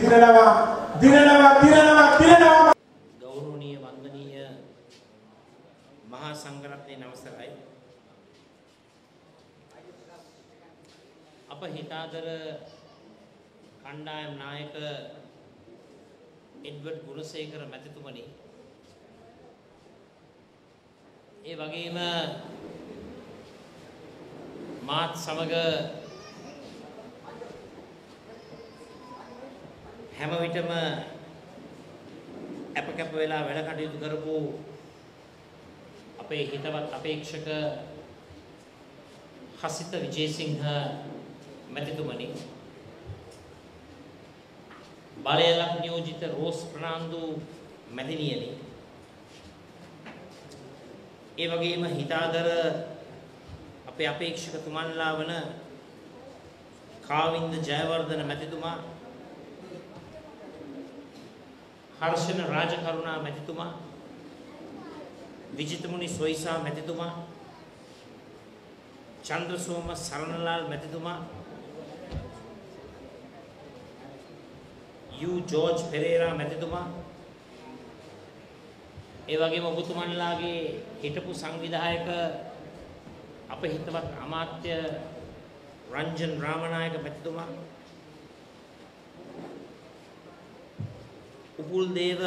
දිනනවා ගෞරවනීය වන්දනීය මහා සංඝරත්නයේ නමස්කාරයි. අප හිතාදර කණ්ඩායම් නායක එඩ්වඩ් ගුණසේකර මැතිතුමනි, ඒ වගේම මාත් සමග හැම විටම අපකප වෙලා වැඩ කටයුතු කරපු අපේ හිතවත් අපේක්ෂක හසිත විජේසිංහ මැතිතුමනි, බලයලක් නියෝජිත රෝස් ප්‍රනාන්දු මැතිණියනි, ඒ වගේම හිතාදර අපේ අපේක්ෂකතුමන්ලා වන කාවින්ද ජයවර්ධන මැතිතුමා, හර්ෂණ රාජකරුණා මැතිතුමා, විජිතමුනි සොයිසා මැතිතුමා, චන්ද්‍රසෝම සරණලාල් මැතිතුමා, යු ජෝර්ජ් පෙරේරා මැතිතුමා, ඒ වගේම ඔබතුමන්ලාගේ හිටපු සංවිධායක අප හිතවත් අමාත්‍ය රංජන් රාමනායක මැතිතුමා, උපුල් දේව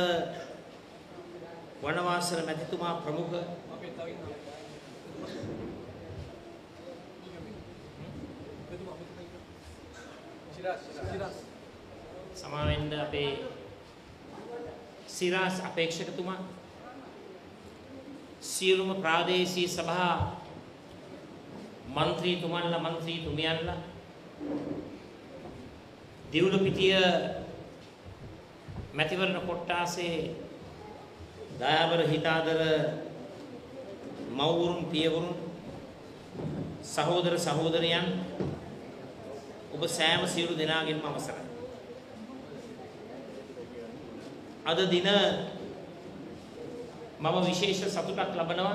වනවාසල මැතිතුමා ප්‍රමුඛ සමාවෙන්න අපේ සිරාස් අපේක්ෂකතුමා, සියලුම ප්‍රාදේශීය සභා මන්ත්‍රීතුමන්ලා මන්ත්‍රීතුමියන්ලා, දිවුලපිටිය මැතිවරණ කොට්ටාසේ දයාබර හිතාදර මව්වරුන් පියවරුන් සහෝදර සහෝදරයන්, ඔබ සෑම සියලු දෙනාගෙන්ම අවසරයි. අද දින මම විශේෂ සතුටක් ලබනවා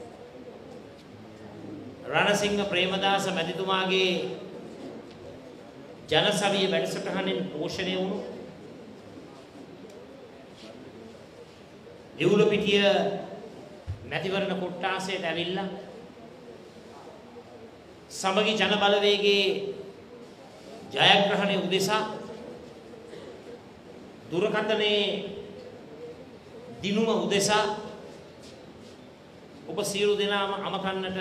රණසිංහ ප්‍රේමදාස මැතිතුමාගේ ජනසවිය වැඩසටහනෙන් පෝෂණය වුණු දිවුලපිටිය මැතිවරණ කොට්ටාසයට ඇවිල්ලා සමගි ජන බලවේගයේ ජයග්‍රහණය උදෙසා දුරකථනයේ දිනුම උදෙසා ඔබ සියලු දෙනාම අමකන්නට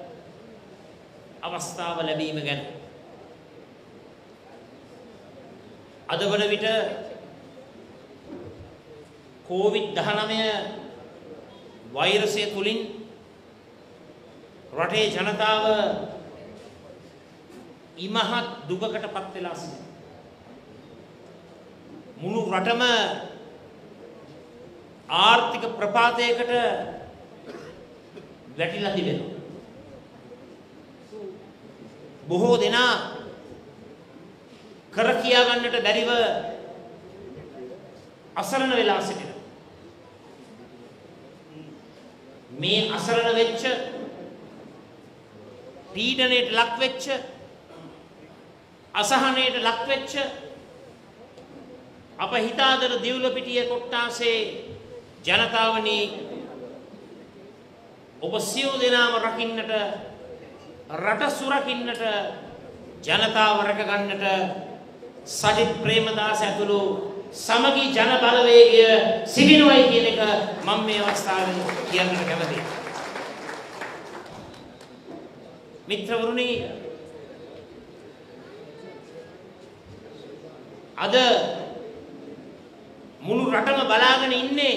අවස්ථාව ලැබීම ගැන අද වන විට COVID-19 වෛරසය තුලින් රටේ ජනතාව ඉමහත් දුකකට පත් වෙලා සිටිනවා. මුළු රටම ආර්ථික ප්‍රපාතයකට වැටිලා තිබෙනවා. බොහෝ දෙනා කර කියා ගන්නට බැරිව අසරණ වෙලා සිටිනවා. මේ අසරණ වෙච්ච, පීඩනයට ලක් වෙච්ච, අසහනයට ලක් වෙච්ච අප හිතාදර දිවුලපිටිය කොට්ටාසේ ජනතාවනි, ඔබ සියලු දෙනාම රකින්නට, රට සුරකින්නට, ජනතාව රැක ගන්නට සජිත් ප්‍රේමදාස ඇතුළු සමගි ජන බලවේගය සිටිනවයි කියන එක මම මේ අවස්ථාවේ කියන්නට කැමතියි. මිත්‍රවරුනි, අද මුළු රටම බලාගෙන ඉන්නේ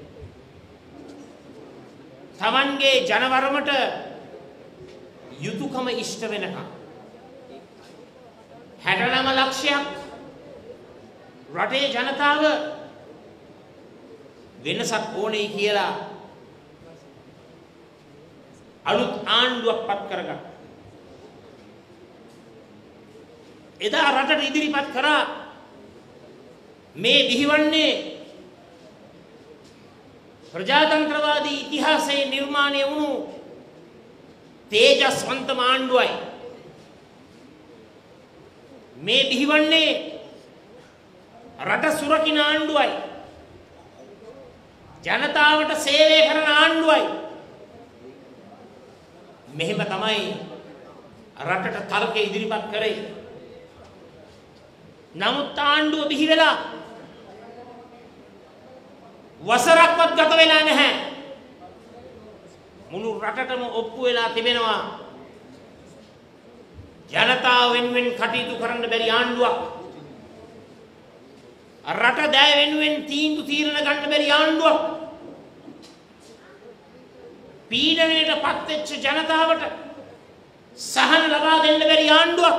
තමන්ගේ ජනවරමට යුතුයකම ඉෂ්ට වෙනකම්. 69 ලක්ෂයක් රටේ ජනතාව වෙනසක් ඕනේ කියලා අලුත් ආණ්ඩුවක් පත් කරගන්න. එදා රටට ඉදිරිපත් කරා මේ බිහිවන්නේ ප්‍රජාතන්ත්‍රවාදී ඉතිහාසයේ නිර්මාණය වුණු තේජස්වන්ත ආණ්ඩුවයි. මේ බිහිවන්නේ රට සුරකින්න ආණ්ඩුවයි. ජනතාවට සේවය කරන ආණ්ඩුවයි. මෙහෙම තමයි රටට තර්ක ඉදිරිපත් කරේ. නමුත් ආණ්ඩුව බිහි වෙලා වසරක්වත් ගත වෙලා නැහැ. මුළු රටටම ඔප්පු වෙලා තිබෙනවා ජනතාව වෙනුවෙන් කටයුතු කරන්න බැරි ආණ්ඩුවක්. රට දැය වෙනුවෙන් තීන්දුව తీරන ගන්න බැරි ආණ්ඩුවක්. පීඩනයට පත් වෙච්ච ජනතාවට සහන ලබා දෙන්න බැරි ආණ්ඩුවක්.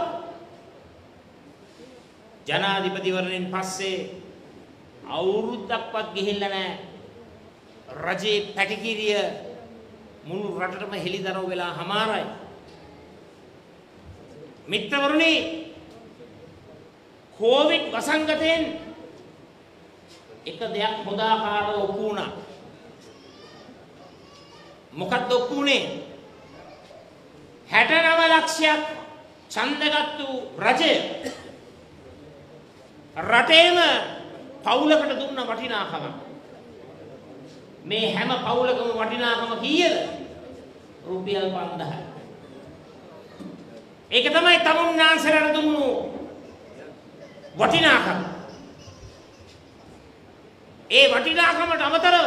ජනාධිපතිවරණයෙන් පස්සේ අවුරුද්දක්වත් ගිහිල්ලා නැහැ. රජේ පැටිකිරිය මුළු රටටම හෙළිදරව් වෙලා හමාරයි. මිත්‍රවරුනි, කොවිඩ් වසංගතයෙන් එක දෙයක් පොදාකාරව ඔප්පු වුණා. මොකක්ද ඔප්පු වුණේ? 69 ලක්ෂයක් ඡන්දගත්තු රජය රටේම පවුලකට දුන්න වටිනාකම. මේ හැම පවුලකම වටිනාකම කීයද? රුපියල් 5000. ඒක තමයි තමුන්නාන්සලට දුන්නු වටිනාකම. ඒ වටිනාකමට අමතරව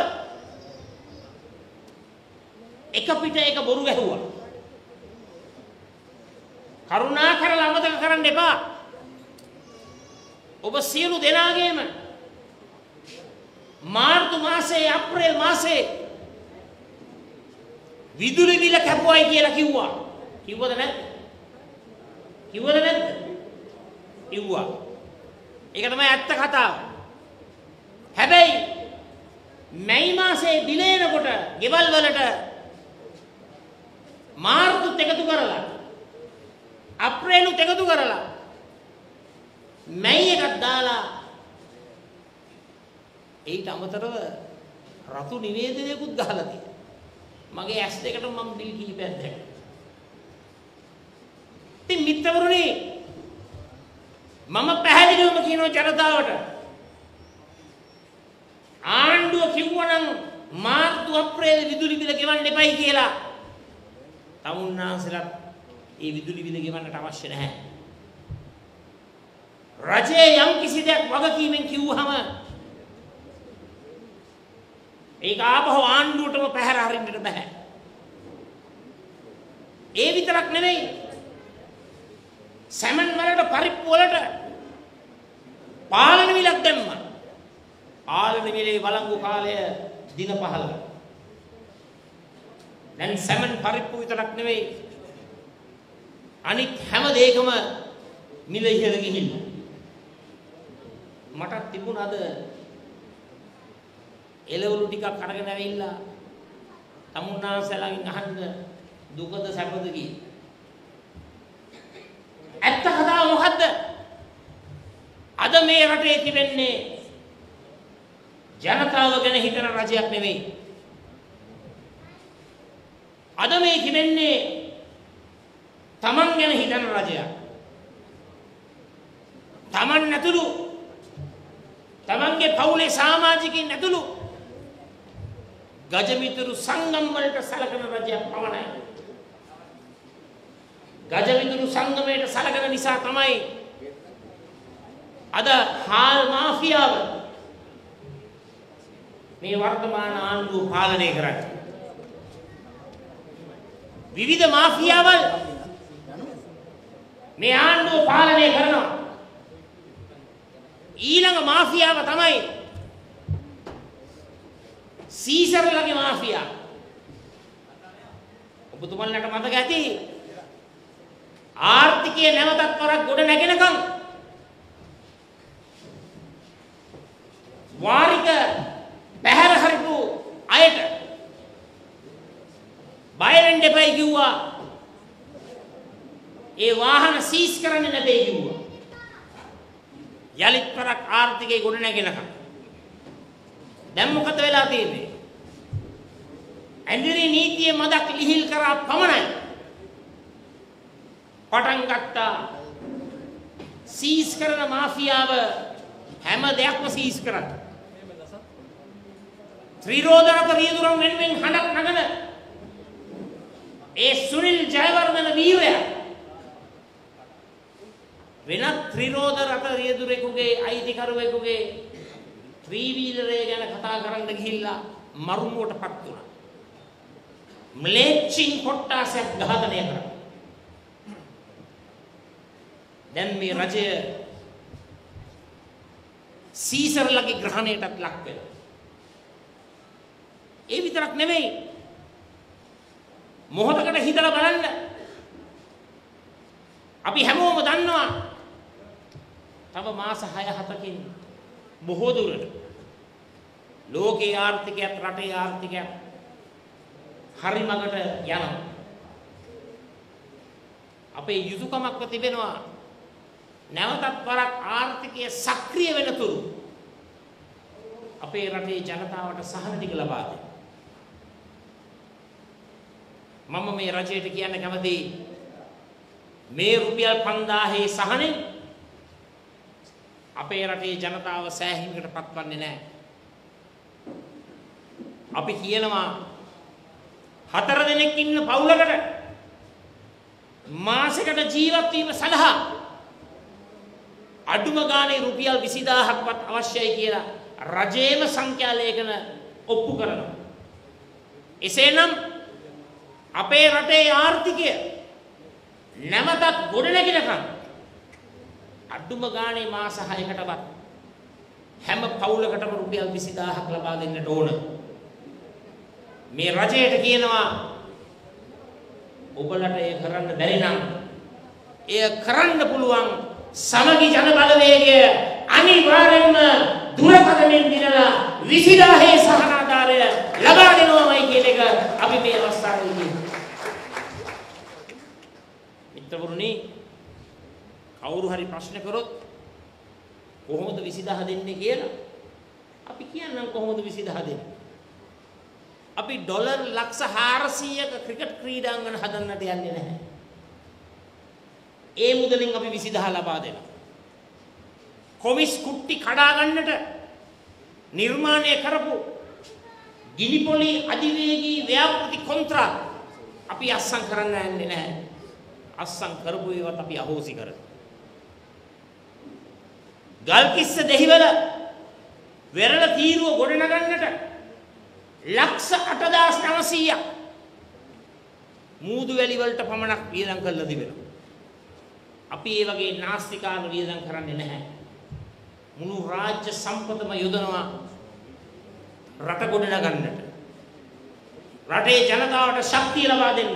එක පිට එක බොරු ගැහුවා. කරුණා කරලා අමතක කරන්න එපා. ඔබ සියලු දෙනාගේම මාර්තු මාසයේ අප්‍රේල් මාසයේ විදුලි බිල කැපුවයි කියලා කිව්වා. කිව්වද නැද්ද? කිව්වද නැද්ද? කිව්වා. ඒක තමයි ඇත්ත කතාව. හැබැයි මැයි මාසයේ බිල එනකොට ගෙවල් වලට මාර්තුත් එකතු කරලා අප්‍රේලුත් එකතු කරලා මැයි එකක් දාලා ඊට අමතරව රතු නිවේදනයකුත් ගහලා තියෙනවා. මගේ ඇස් දෙකට මම බිල් කීපයක් දැක්කා. ඉතින් මිත්‍රවරුනි, මම පැහැදිලිවම කියනවා ජනතාවට, ආණ්ඩුව කිව්වනම් මාර්තු අප්‍රේල් විදුලි බිල ගෙවන්න එපයි කියලා, තමුන්නාන්සලට ඒ විදුලි බිල ගෙවන්නට අවශ්‍ය නැහැ. රජයේ යම් කිසි දෙයක් වගකීමෙන් කිව්වහම ඒක ආපහු ආණ්ඩුවටම පැහැර හරින්නට බෑ. ඒ විතරක් නෙවෙයි, සැමන් වලට පරිප්පු වලට පාලන මිලක් දැම්මා. පාලන මිලේ වළංගු කාලය දින 15. දැන් සැමන් පරිප්පු විතරක් නෙවෙයි, අනිත් හැම දෙයකම මිල ඉහළ ගිහිල්ලා. මටත් තිබුණාද එළවලු ටිකක් අරගෙන ඇවිල්ලා තමුන්නාන්සලාගෙන් අහන්න දුකද සැපද කියලා. ඇත්ත කතාව මොකද්ද? අද මේ රටේ තිබෙන්නේ ජනතාව ගැන හිතන රජයක් නෙවෙයි. අද මේ තිබෙන්නේ තමන් ගැන හිතන රජයක්. තමන් නැතුළු, තමන්ගේ පවුලේ සමාජිකයින් නැතුළු ගජමිතුරු සංගම් වලට සලකන රජයක් පවණයි. ගජමිතුරු සංගමයට සලකන නිසා තමයි අද හාල් මාෆියාව මේ වර්තමාන ආණ්ඩුව පාලනය කරන්නේ. විවිධ මාෆියාවල් මේ ආණ්ඩුව පාලනය කරනවා. ඊළඟ මාෆියාව තමයි සීසර්ලගේ මාෆියා. ඔබතුමන්ලට මතක ඇති, ආර්ථිකය නැවතත් වරක් ගොඩ නැගෙනකම් වාරික පැහැර හරිපු අයට බය වෙන්න එපයි කිව්වා. ඒ වාහන සීස් කරන්න නැtei කිව්වා. යලිත් වරක් ආර්ථිකය ගොඩ නැගෙනකම්. දැන් මොකද වෙලා තියෙන්නේ? ඇඳිරි නීතිය මදක් ලිහිල් කරා පමණයි පටන් ගත්තා සීස් කරන මාෆියාව හැම දෙයක්ම සීස් කරන්න. ත්‍රිරෝද රථ රියදුරන් වෙනුවෙන් හඬක් නගන ඒ සුනිල් ජයවර්ධන වීරයා වෙනත් ත්‍රිරෝද රථ රියදුරෙකුගේ අයිතිකරුවෙකුගේ ත්‍රිවීලරය ගැන කතා කරන්න ගිහිල්ලා මරුමුවටපත් වුණා. ම්ලේච්චින් කොට්ටාසයක් ඝාතනය කරා. දැන් මේ රජය සීසර්ලගේ ග්‍රහණයටත් ලක් වෙනවා. ඒ විතරක් නෙමෙයි. මොහොතකට හිතලා බලන්න. අපි හැමෝම දන්නවා. තව මාස 6-7කින් බොහෝ දුරට ලෝකයේ ආර්ථිකයත් රටේ ආර්ථිකයත් හරි මගට යනවා. අපේ යුතුයකමක්ව තිබෙනවා නැවතත් වරක් ආර්ථිකය සක්‍රිය වෙනතුරු අපේ රටේ ජනතාවට සහන ටික ලබා දෙන්න. මම මේ රජයට කියන්න කැමතියි මේ රුපියල් 5000 සහනෙන් අපේ රටේ ජනතාව සෑහීමකට පත්වන්නේ නැහැ. අපි කියනවා 4 දෙනෙක් ඉන්න පවුලකට මාසෙකට ජීවත් වීම සඳහා අඩුම ගානේ රුපියල් 20000ක්වත් අවශ්‍යයි කියලා රජයේම සංඛ්‍යා ලේඛන ඔප්පු කරනවා. එසේනම් අපේ රටේ ආර්ථිකය නැවතත් ගොඩනැගෙනකම් අඩුම ගානේ මාස 6කටවත් හැම පවුලකටම රුපියල් 20000ක් ලබා දෙන්නට ඕන. මේ රජයට කියනවා ඔබලට ඒ කරන්න බැරි නම් එය කරන්න පුළුවන් සමගි ජන බලවේගය අනිවාර්යෙන්ම දුරකථනයෙන් දිනලා 20000 සහනාධාරය ලබා දෙනවාමයි කියන එක අපි මේ අවස්ථාවේදී කියනවා. මිත්‍රවරුනි, කවුරු හරි ප්‍රශ්න කරොත් කොහොමද 20000 දෙන්නේ කියලා අපි කියන්නම් කොහොමද 20000 දෙන්නේ. අපි ඩොලර් ලක්ෂ 400ක ක්‍රිකට් ක්‍රීඩාංගන හදන්නට යන්නේ නැහැ. ඒ මුදලින් අපි 20000 ලබා දෙනවා. කොමිස් කුට්ටි කඩා ගන්නට නිර්මාණය කරපු ගිනිපොලි අධිවේගී ව්‍යාපෘති කොන්ත්‍රාත් අපි අස්සම් කරන්න යන්නේ නැහැ. අස්සම් කරපු ඒවත් අපි අහෝසි කරනවා. ගල්කිස්ස දෙහිවල වෙරළ තීරුව ගොඩනගන්නට ලක්ෂ 8900ක් මූදු වැලි වලට පමණක් වියදම් කරලා තිබෙනවා. අපි ඒ වගේ නාස්තිකාන වියදම් කරන්නේ නැහැ. මුළු රාජ්‍ය සම්පතම යොදනවා රට ගොඩනගන්නට. රටේ ජනතාවට ශක්තිය ලබා දෙන්න.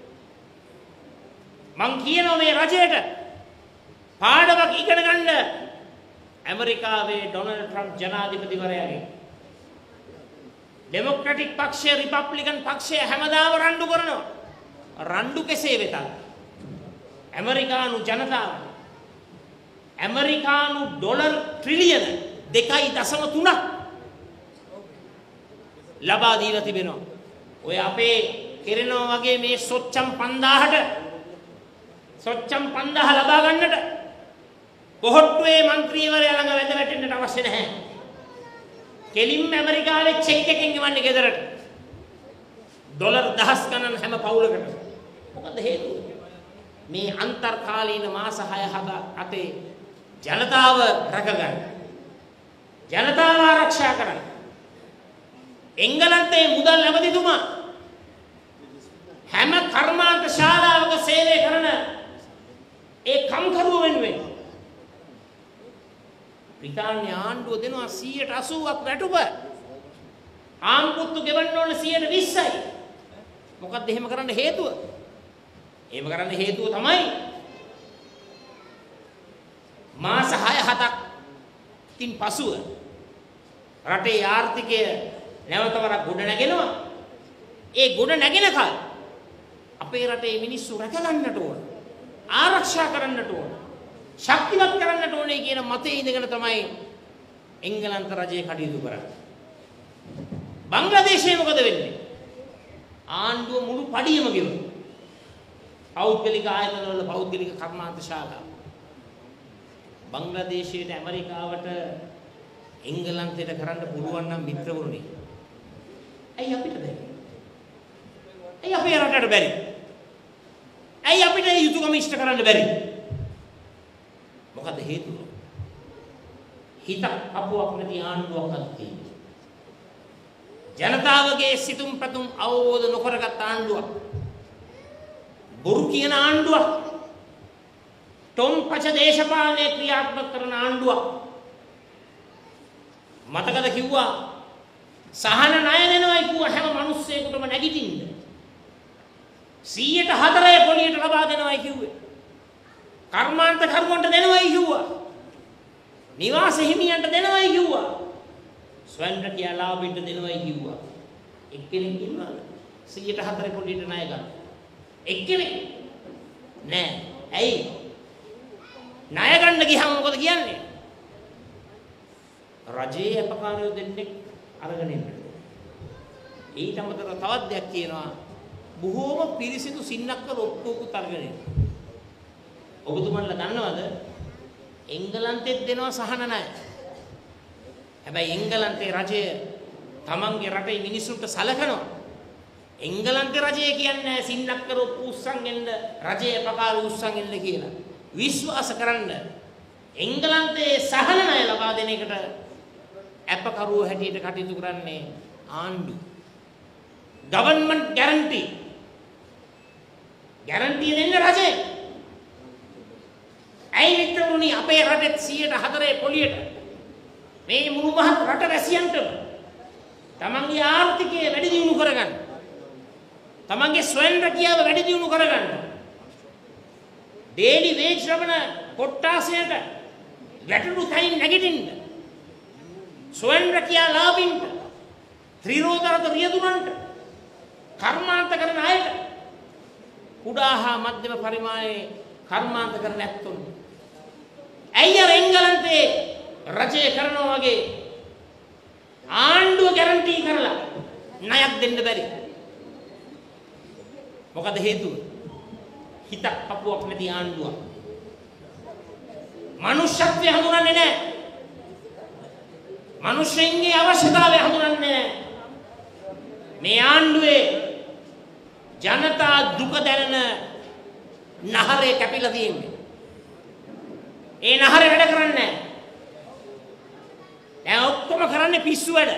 මං කියනවා මේ රජයට පාඩමක් ඉගෙන ගන්න ඇමරිකාවේ ඩොනල්ඩ් ට්‍රම්ප් ජනාධිපතිවරයාගේ ඩෙමොක්‍රැටික් පක්ෂය රිපබ්ලිකන් පක්ෂය හැමදාම රණ්ඩු කරනවා. රණ්ඩු කෙසේ වෙතත් ඇමරිකානු ජනතාව ඇමරිකානු ඩොලර් ට්‍රිලියන 2.3ක් ලබා දීලා තිබෙනවා. ඔය අපේ කෙරෙනවා වගේ මේ සොච්චම් 5000ට සොච්චම් 5000 ලබා ගන්නට කොහොට්ටුවේ മന്ത്രിවරයා ළඟ වැඳ වැටෙන්නට අවශ්‍ය නැහැ. කෙලින්ම ඇමරිකාවේ චෙක් එකකින් ගෙවන්නේ ගෙදරට. ඩොලර් දහස් ගණන් හැම පවුලකට. මොකද හේතුව? මේ අන්තර්කාලීන මාස 6-7 ජනතාව රැකගන්න. ජනතාව ආරක්ෂා කරන්න. එංගලන්තයේ මුදල් ඇමතිතුමා හැම කර්මාන්ත ශාලාවක සේවය කරන ඒ කම්කරුව වෙනුවෙන් බ්‍රිතාන්‍ය ආණ්ඩුව දෙනවා 80%ක් වැටුප. ආම්පුත්තු ගෙවන්න ඕන 20%යි. මොකක්ද එහෙම කරන්න හේතුව? එහෙම කරන්න හේතුව තමයි මාස 6-7කින් පසුව රටේ ආර්ථිකය නැවතවරක් ගොඩ නැගෙනවා. ඒ ගොඩ නැගෙන කල අපේ රටේ මිනිස්සු රැකගන්නට ඕන. ආරක්ෂා කරන්නට ඕන. ශක්තිමත් කරන්නට ඕනේ කියන මතයේ ඉඳගෙන තමයි එංගලන්ත රජය කටයුතු කරන්නේ. බංග්ලාදේශයේ මොකද වෙන්නේ? ආණ්ඩුව මුළු පඩියම ගෙවනවා. පෞද්ගලික ආයතන වල පෞද්ගලික කර්මාන්ත ශාලා. බංග්ලාදේශයට ඇමරිකාවට එංගලන්තයට කරන්න පුළුවන් නම් මිත්‍රවරුනි. ඇයි අපිට බැරි? ඇයි අපේ රටට බැරි? ඇයි අපිට යුතුයකම ඉෂ්ට කරන්න බැරි? මොකද හේතුව? හිත අපුවක් නැති ආණ්ඩුවක් අත්තියි. ජනතාවගේ සිතුම් පැතුම් අවබෝධ නොකරගත් ආණ්ඩුවක්. බොරු කියන ආණ්ඩුවක්. ටොම්පච දේශපාලනයේ ක්‍රියාත්මක කරන ආණ්ඩුවක්. මතකද කිව්වා සහන ණය දෙනවයි කිව්වා හැම මිනිස්සෙකුටම නැගිටින්න. 104 පොලියට ලබා දෙනවයි කිව්වේ. කර්මාන්ත කරුවන්ට දෙනවයි කිව්වා. නිවාස හිමියන්ට දෙනවයි කිව්වා. ස්වයං රැකියා ලාභින්ට දෙනවයි කිව්වා. එක්කෙනෙක් ඉන්නවද 104 පොලියට ණය ගන්න? එක්කෙනෙක් නෑ. ඇයි? ණය ගන්න ගියාම මොකද කියන්නේ? රජයේ අපකාරයෝ දෙන්නෙක් අරගෙන ඉන්න. ඊට අමතරව තවත් දෙයක් කියනවා. බොහෝම පිරිසිදු සින්නක්කල ඔක්කොකුත් අරගෙන ඉන්න. ඔබතුමන්ලා දන්නවද? එංගලන්තෙත් දෙනවා සහන ණය. හැබැයි එංගලන්තේ රජය තමන්ගේ රටේ මිනිසුන්ට සලකනවා. එංගලන්තේ රජය කියන්නේ සින්නක්කල ඔක්කො උස්සන් එන්න රජයේ අපකාර උස්සන් එන්න කියලා. විශ්වාස කරන්න එංගලන්තේ සහන ණය ලබා දෙන එකට අපකරුවෝ හැටියට කටයුතු කරන්නේ ආණ්ඩු. government guarantee දෙන්න රජේ. ඇයි මිත්‍රතුනි අපේ රටේ 104 පොලියට මේ මුළු මහත් රට වැසියන්ටම තමන්ගේ ආර්ථිකය වැඩි දියුණු කරගන්න. තමන්ගේ ස්වයං රැකියාව වැඩි දියුණු කරගන්න. daily wage ලබන කොට්ටාසයට ගැටළු තයින් නැගිටින්න. ස්වයං රැකියා ලාභින්ට ත්‍රිරෝදාත රියදුරන්ට කර්මාන්ත කරන අයට කුඩා හා මධ්‍යම පරිමාණයේ කර්මාන්ත කරන ඇත්තොන් ඇයි අර එංගලන්තේ රජය කරනවා වගේ ආණ්ඩුව ගැරන්ටී කරලා ණයක් දෙන්න බැරි? මොකද හේතුව? හිතක් පපුවක් නැති ආණ්ඩුවක්. මනුෂ්‍යත්වය හඳුනන්නේ නැහැ. මිනිස්සුන්ගේ අවශ්‍යතාවය හඳුනන්නේ නැහැ. මේ ආණ්ඩුවේ ජනතා දුක දැනෙන නහරේ කැපිලා තියෙන්නේ. ඒ නහරේ වැඩ කරන්නේ නැහැ. දැන් ඔක්කොම කරන්නේ පිස්සු වැඩ.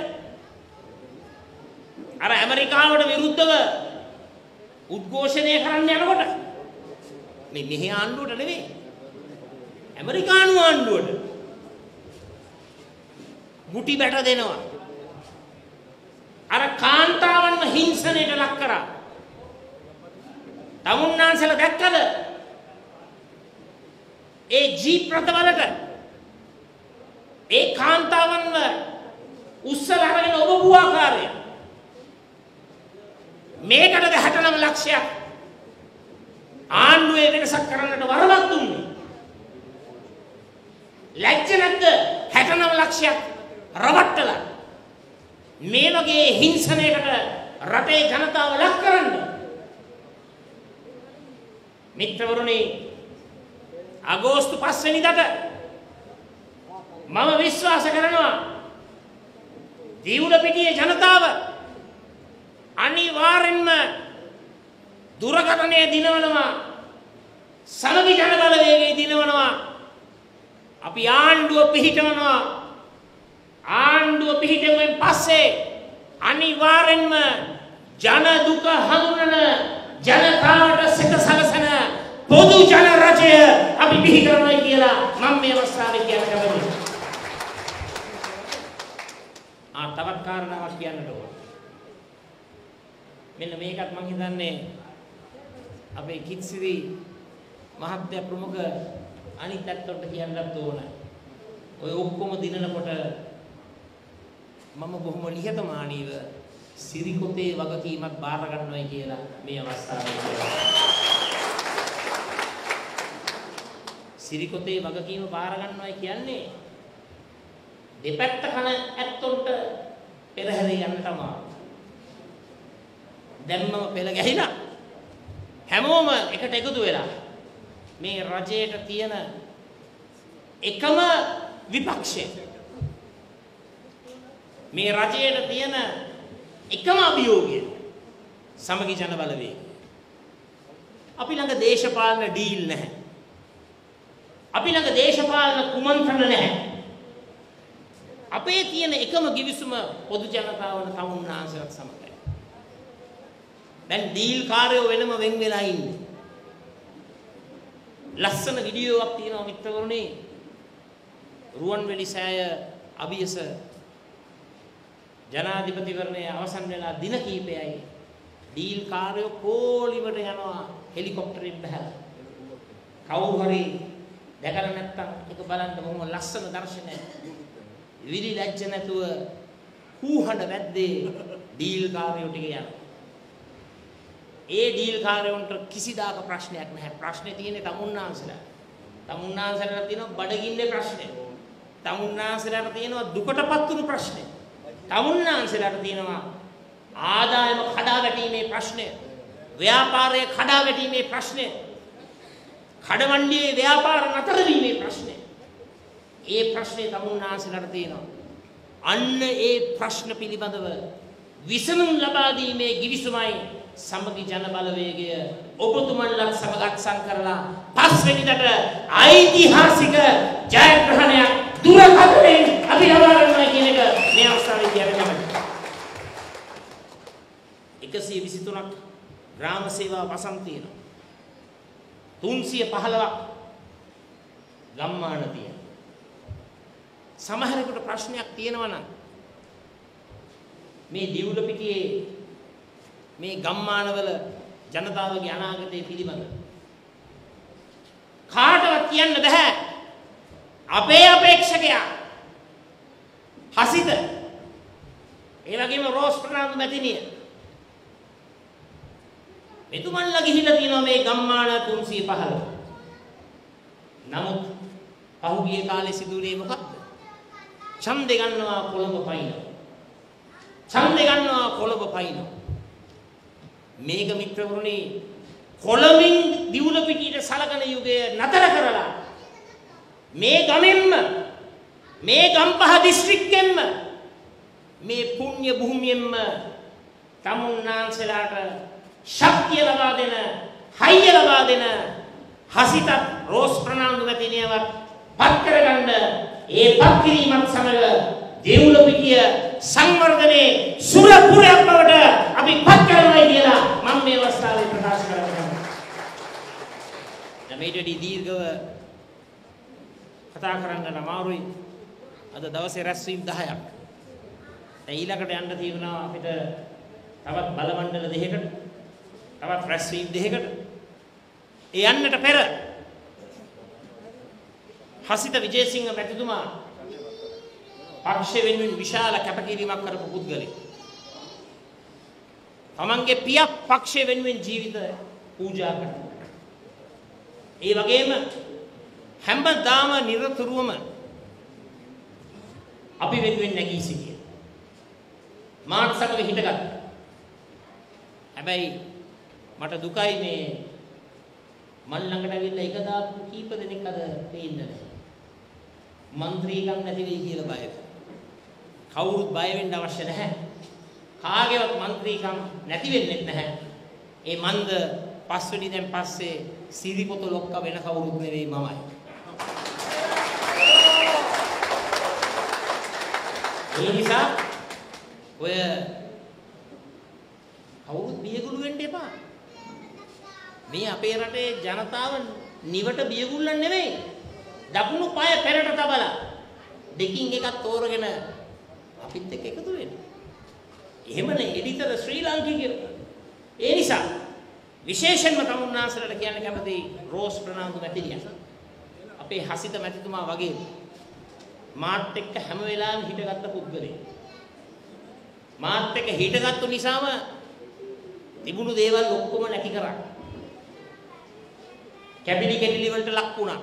අර ඇමරිකාවට විරුද්ධව උද්ඝෝෂණය කරන්න යනකොට මේ මෙහි ආණ්ඩුවට නෙවෙයි ඇමරිකානු ආණ්ඩුවට මුටි බැට දෙනවා. අර කාන්තාවන්ව හිංසනයට ලක් කරා. තමුන්නාන්සලා දැක්කද? ඒ ජීප් රථවලට ඒ කාන්තාවන්ව උස්සලා අරගෙන ඔබ ආකාරය. මේකටද 69 ලක්ෂයක් ආණ්ඩුවේ වෙනසක් කරන්නට වරමක් දුන්නේ. ලැජ්ජ නැද්ද 69 ලක්ෂයක් රවට්ටලා මේ වගේ හිංසනයකට රටේ ජනතාව ලක් කරන්න? මිත්‍රවරුනි, අගෝස්තු 5 වෙනිදාට මම විශ්වාස කරනවා දීවුලපිටියේ ජනතාව අනිවාර්යෙන්ම දුරකථනයේ දිනවනවා, සමගි ජන බලවේගයේ දිනවනවා. අපි ආණ්ඩුව පිහිටවනවා. ආණ්ඩුව පිහිටුවෙන් පස්සේ අනිවාර්යෙන්ම ජන දුක හඳුනන ජනතාවට සිත සලසන පොදු ජන රජය අපි බිහි කරනවා කියලා මම මේ අවස්ථාවේ කියන්න කැමතියි. තවත් කාරණාවක් කියන්නට ඕන. මෙන්න මේකත් මම හිතන්නේ අපේ කිත්සිරි මහත්ය ප්‍රමුඛ අනිත් පැත්තට කියන්නත් ඕන. ඔය ඔක්කොම දිනනකොට මම බොහොම නිහතමානීව සිරිකොතේ වගකීමක් බාර ගන්නවයි කියලා මේ අවස්ථාවේ කියනවා. සිරිකොතේ වගකීම බාර ගන්නවයි කියන්නේ දෙපැත්ත කන ඇත්තොන්ට පෙරහැරේ යන්න තමයි. දැම්මම පෙළ ගැහිලා හැමෝම එකට එකතු වෙලා මේ රජයට තියෙන එකම විපක්ෂය. මේ රජයට තියෙන එකම අභියෝගය සමගි ජන බලවේගය. අපි ළඟ දේශපාලන ඩීල් නැහැ. අපි ළඟ දේශපාලන කුමන්ත්‍රණ නැහැ. අපේ තියෙන එකම ගිවිසුම පොදු ජනතාවන තමුන්නාන්සේලාත් සමගයි. දැන් ඩීල් කාර්යෝ වෙනම වෙන් වෙලා ඉන්නේ. ලස්සන වීඩියෝවක් තියෙනවා මිත්‍රවරුනි. රුවන්වැලි සෑය අභියස ජනාධිපතිවරණය අවසන් වෙලා දින කිහිපයයි ඩීල් කාර්යෝ කෝලිවට යනවා හෙලිකොප්ටරෙන් බහලා. කවුරු හරි දැකලා නැත්තම් ඒක බලන්න බොහොම ලස්සන දර්ශනයක්. විලි ලැජ්ජ නැතුව කූහඬ වැද්දේ ඩීල් කාර්යෝ ටික යනවා. ඒ ඩීල් කාර්යොන්ට කිසිදාක ප්‍රශ්නයක් නැහැ. ප්‍රශ්නේ තියෙන්නේ තමුන්නාන්සලා. තමුන්නාන්සලාට තියෙනවා බඩගින්නේ ප්‍රශ්නේ. තමුන්නාන්සලාට තියෙනවා දුකටපත් වුණු ප්‍රශ්නේ. තමුන්නාන්සලාට තියෙනවා ආදායම කඩා වැටීමේ ප්‍රශ්නය. ව්‍යාපාරයේ කඩා වැටීමේ ප්‍රශ්නය. කඩවණ්ඩියේ ව්‍යාපාර නතර වීමේ ප්‍රශ්නය. ඒ ප්‍රශ්නේ තමුන්නාන්සලාට තියෙනවා. අන්න ඒ ප්‍රශ්න පිළිබඳව විසඳුම් ලබා දීමේ ගිවිසුමයි සමගි ජන බලවේගය ඔබතුමන්ලත් සමග අත්සන් කරලා පස්වෙනිදට ඓතිහාසික ජයග්‍රහණයක් දුරකථනයෙන් අපි ලබා ගන්නවා කියන එක මේ අවස්ථාවේ කියන්න 123ක් ග්‍රාම සේවා වසම් තියෙනවා. 315ක් ගම්මාන තියෙනවා. සමහරෙකුට ප්‍රශ්නයක් තියෙනවා නම් මේ දිවුල පිටියේ මේ ගම්මානවල ජනතාවගේ අනාගතය පිළිබඳ කාටවත් කියන්න බෑ. අපේ අපේක්ෂකයා හසිත ඒ වගේම රෝස් ප්‍රනාන්දු මැතිණිය මෙතුමන්ලා ගිහිලා තියෙනවා මේ ගම්මාන 315. නමුත් පහුගිය කාලේ සිදුවුනේ මොකක්ද? ඡන්දේ ගන්නවා කොළඹ පයින්නවා. ඡන්දේ ගන්නවා කොළඹ පයින්නවා. මේක මිත්‍රවරුනි කොළඹින් දිවුල පිටියට සලකන යුගය නතර කරලා මේ ගමෙන්ම මේ ගම්පහ දිස්ත්‍රික්කෙන්ම මේ පුණ්‍ය භූමියෙන්ම තමුන්නාන්සලාට ශක්තිය ලබා දෙන හයිය ලබා දෙන හසිත රෝස් ප්‍රනාන්දු මැතිණියවත් පත් කරගන්න ඒ පත් කිරීමත් සමග දේවුල පිටිය සංවර්ධනයේ සුරපුරයක් බවට අපි පත් කරනවා කියලා මම මේ අවස්ථාවේ ප්‍රකාශ කරනවා. මේටදී දීර්ඝව කතා කරන්න අමාරුයි. අද දවසේ රැස්වීම් 10ක්. දැන් ඊළඟට යන්න තියෙනවා අපිට තවත් බලමණ්ඩල දෙකකට, තවත් රැස්වීම් දෙකකට. ඒ යන්නට පෙර හසිත විජේසිංහ මැතිතුමා පක්ෂ වෙනුවෙන් විශාල කැපකිරීමක් කරපු පුද්ගලෙක්. තමන්ගේ පියක් පක්ෂ වෙනුවෙන් ජීවිත පූජා කරනවා. ඒ වගේම හැමදාම නිරතුරුවම අපි වෙනුවෙන් නැගී සිටියා. මාත් සමග හිටගත්තා. හැබැයි මට දුකයි මේ මල් ළඟට ඇවිල්ලා එක දාපු කීප දෙනෙක් අද පේන්නේ නැහැ. മന്ത്രിකම් නැති වෙයි කියලා බයයි. කවුරුත් බය වෙන්න අවශ්‍ය නැහැ. කාගේවත් മന്ത്രിකම් නැති වෙන්නේ නැහැ. ඒ මන්ද පස්වෙනි දැන් පස්සේ සිරිපොත ලොක්ක වෙන කවුරුත් නෙවෙයි මමයි. ඒ නිසා ඔය කවුරුත් බියගුළු වෙන්න එපා. මේ අපේ රටේ ජනතාව නිවට බියගුල්ලන් නෙවෙයි. දකුණු පාය පෙරට තබලා දෙකින් එකක් තෝරගෙන අපිත් එක්ක එකතු වෙන්න. එහෙමනේ එඩිතර ශ්‍රී ලාංකිකයෝ. ඒ නිසා විශේෂයෙන්ම තමුන්නාන්සලාට කියන්න කැමති රෝස් ප්‍රනාන්දු මැතිණිය. අපේ හසිත මැතිතුමා වගේ මාත් එක්ක හැම වෙලාවෙම හිටගත්ත පුද්ගලෙක්. මාත් එක්ක හිටගත්තු නිසාම තිබුණු දේවල් ඔක්කොම නැති කරා. කැපිලි කෙටිලි වලට ලක් වුණා.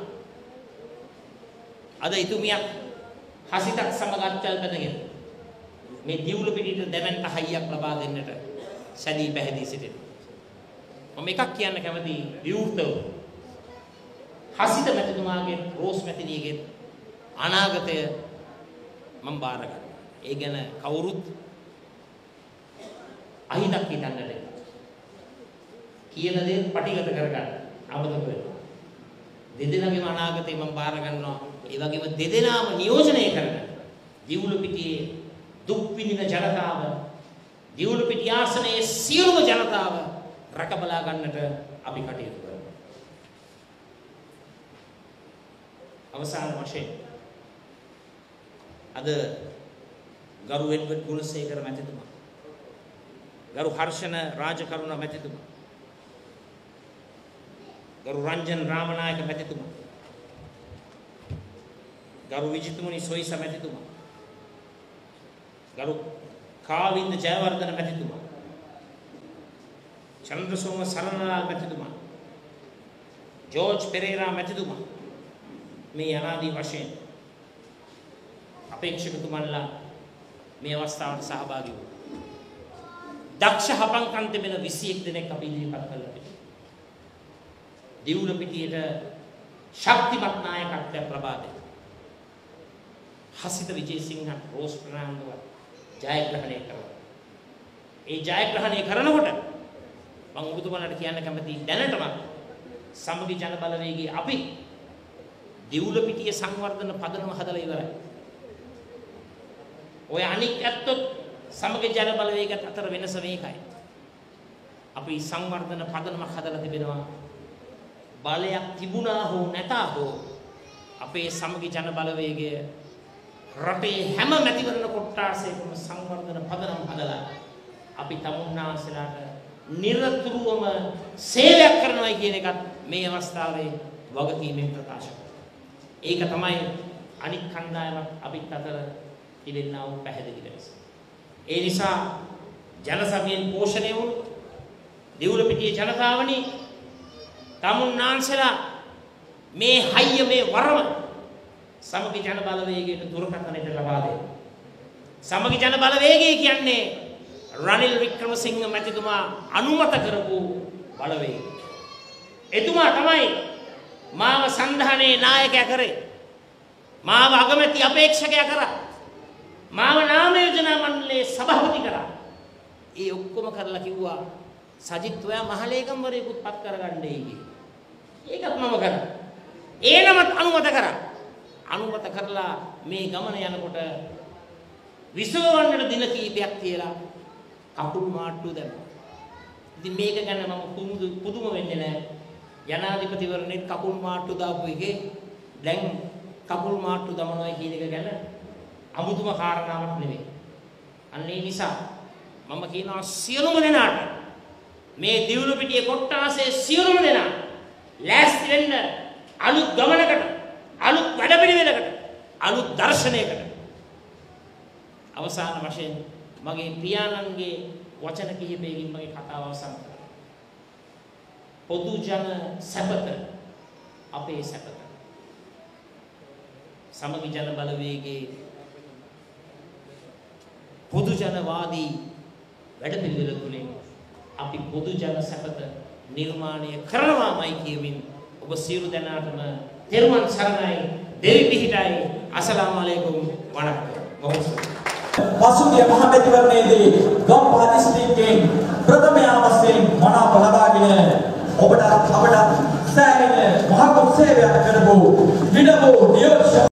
අද ඉතුමියක් හසිතක් සමග අත්චල් බැඳගෙන මේ දිවුල පිටිට දෙවන්ට හයියක් ලබා දෙන්නට සැදී පැහැදී සිටිනවා. මම එකක් කියන්න කැමති විවෘතව හසිත මැතිතුමාගේ රෝස් මැතිණියගේ අනාගතය මම බාර ගන්නවා. ඒ ගැන කවුරුත් අහිතක් හිතන්නට කියන දේ පටිගත කරගන්න අමතක වෙනවා. දෙදෙනාගේම අනාගතය මම බාර ගන්නවා. ඒ වගේම දෙදෙනාම නියෝජනය කරන දිවුලපිටියේ දුක් විඳින ජනතාව, දිවුලපිටිය ආසනයේ සියලුම ජනතාව රැක බලා ගන්නට අපි කටයුතු කරනවා. අවසාන වශයෙන් අද ගරු එඩ්වඩ් ගුණසේකර මැතිතුමා, ගරු හර්ෂණ රාජකරුණ මැතිතුමා, ගරු රංජන් රාමනායක මැතිතුමා, ගරු විජිතුමනි සොයිස මැතිතුමා, ගරු කාවින්ද ජයවර්ධන මැතිතුමා, චන්ද්‍රසෝම සරණලාල් මැතිතුමා, ජෝර්ජ් පෙරේරා මැතිතුමා, මේ අනාදී වශයෙන් අපේක්ෂකතුමන්ලා මේ අවස්ථාවට සහභාගී වුණා. දක්ෂ හපංකම් තිබෙන 21 දෙනෙක් අපි ඉදිරිපත් කළා. දිවුලපිටියට ශක්තිමත් නායකත්වයක් ලබා දෙන්න. හසිත විජේසිංහ රෝස් ප්‍රනාන්දුව ජයග්‍රහණය කරනවා. ඒ ජයග්‍රහණය කරනකොට මම ඔබතුමන්ට කියන්න කැමතියි දැනටම සමගි ජන බලවේගයේ අපි දිවුලපිටියේ සංවර්ධන පදනම හදලා ඉවරයි. ඔය අනික් ඇත්තොත් සමගි ජන බලවේගයත් අතර වෙනස මේකයි. අපි සංවර්ධන පදනමක් හදලා තිබෙනවා. බලයක් තිබුණා හෝ නැතා හෝ අපේ සමගි ජන බලවේගය රටේ හැම මැතිවරණ කොට්ටාසයකම සංවර්ධන පදනම හදලා අපි තමුන්නාන්සලාට නිරතුරුවම සේවයක් කරනවා කියන එකත් මේ අවස්ථාවේ වගකීමෙන් ප්‍රකාශ කරනවා. ඒක තමයි අනික් කණ්ඩායමක් අපිත් අතර තිබෙනා වූ පැහැදිලි වෙනස. ඒ නිසා ජනසමයෙන් පෝෂණය වුණු දිවුලපිටියේ ජනතාවනි, තමුන්නාන්සලා මේ හයිය මේ වරම සමගි ජන බලවේගයට දුරකථනයට ලබා දෙන්න. සමගි ජන බලවේගය කියන්නේ රනිල් වික්‍රමසිංහ මැතිතුමා අනුමත කරපු බලවේගය. එතුමා තමයි මාව සංධානයේ නායකයා කරේ. මාව අගමැති අපේක්ෂකයා කරා. මාව නාම යෝජනා මණ්ඩලයේ සභාපති කරා. ඒ ඔක්කොම කරලා කිව්වා සජිත් ඔයා මහලේකම්වරයෙකුත් පත් කරගන්නයි කියේ. ඒකත් මම කරා. ඒ නමත් අනුමත කරා. අනුමත කරලා මේ ගමන යනකොට විසවවන්නට දින කීපයක් තියලා කකුල් මාට්ටු දැම්මා. ඉතින් මේක ගැන මම පුදුම වෙන්නේ නැහැ. ජනාධිපතිවරණෙත් කකුල් මාට්ටු දාපු එකේ දැන් කකුල් මාට්ටු දමනවා කියන එක ගැන අමුතුම කාරණාවක් නෙවෙයි. අන්න ඒ නිසා මම කියනවා සියලුම දෙනාට මේ දිවුලපිටියේ කොට්ටාසේ සියලුම දෙනා ලෑස්ති වෙන්න අලුත් ගමනකට, අලුත් වැඩපිළිවෙලකට, අලුත් දර්ශනයකට. අවසාන වශයෙන් මගේ පියාණන්ගේ වචන කිහිපයකින් මගේ කතාව අවසන් කරනවා. පොදු ජන සැපත අපේ සැපත. සමගි ජන බලවේගයේ පොදු ජනවාදී වැඩපිළිවෙල තුළින් අපි පොදු ජන සැපත නිර්මාණය කරනවාමයි කියමින් ඔබ සියලු දෙනාටම තෙරුවන් සරණයි, දෙවි පිහිටයි, අස්සලාමු අලයිකුම් වරහමතුල්ලාහි වබරකාතුහු. පසුගිය මහ මැතිවරණයේදී ගම්පහ දිස්ත්‍රික්කයෙන් ප්‍රථම යාමස්යෙන් මනාප ලබාගෙන ඔබට සෑහෙන මහත් සේවයක් කරපු විනබෝ නියෝජ්‍ය